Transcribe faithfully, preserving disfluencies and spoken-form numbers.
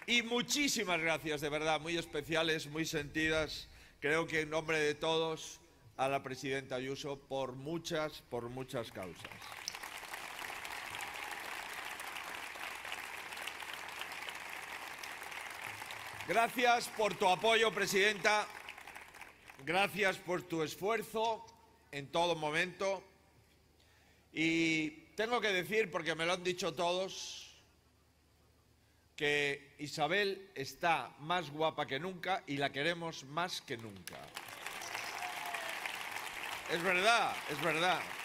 Y muchísimas gracias, de verdad, muy especiales, muy sentidas, creo que en nombre de todos, a la presidenta Ayuso por muchas, por muchas causas. Gracias por tu apoyo, presidenta. Gracias por tu esfuerzo en todo momento. Y tengo que decir, porque me lo han dicho todos, que Isabel está más guapa que nunca y la queremos más que nunca. Es verdad, es verdad.